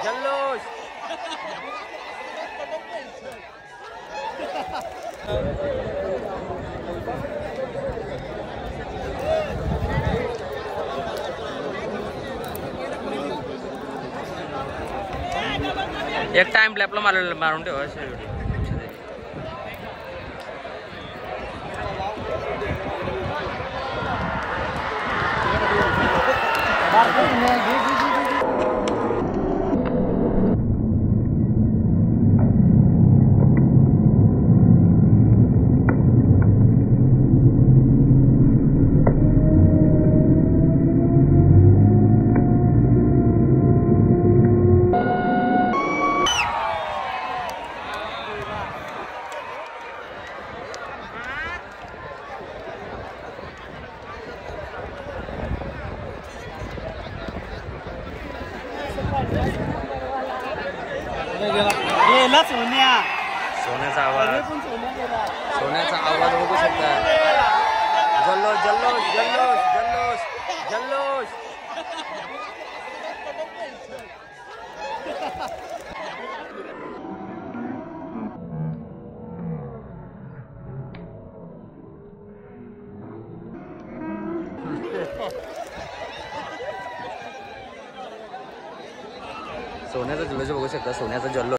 जल्लोष एक टाइम लॅपला मारून ठेवा सोन्याचा आवाज बघू शकता जल्लोष जल्लोष जल्लोष जल्लोष जल्लोष सोन्याचा जल्लोष बघू शकता सोन्याचा जल्लोष